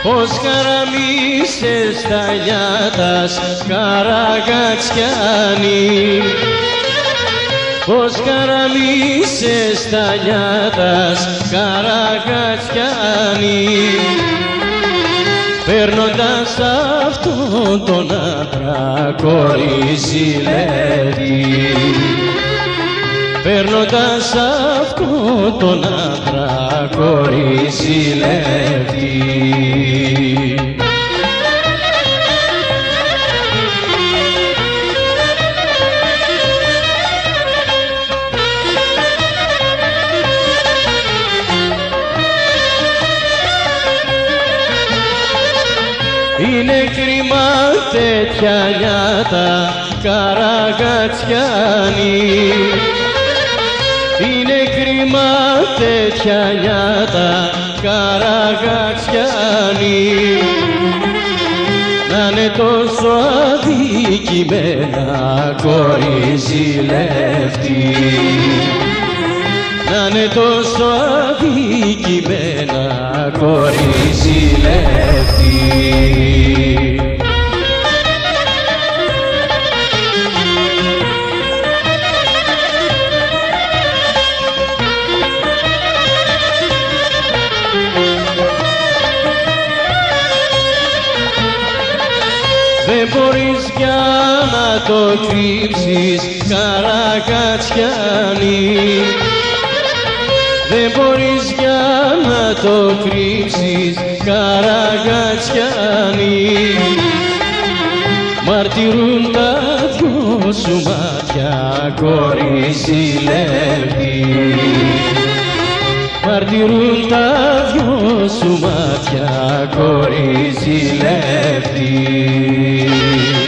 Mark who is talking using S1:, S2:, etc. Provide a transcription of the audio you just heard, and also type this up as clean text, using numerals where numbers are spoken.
S1: πως καραμίσες τα λιάτας Καραγατσιάνη, πως καραμίσες τα λιάτας Καραγατσιάνη, παίρνοντας αυτόν τον άντρα κοριζιλέτη, παίρνοντας αυτόν τον άντρα κοριζιλέτη. Είναι κρίμα τέτοια λιάτα Καραγατσιάνη, είναι κρίμα τέτοια λιάτα Καραγατσιάνη, να είναι τόσο αδικημένα κοριζιλεύτη, να είναι τόσο αδικημένα κοριζιλεύτη. Δεν μπορείς για να το κρύψεις Καραγατσιάνη, δεν μπορείς για να το κρύψεις Καραγατσιάνη, μαρτυρούν τα δυο σου μάτια κοριζιλεύτη, μαρτυρούν τα δυο σου μάτια κοριζιλεύτη.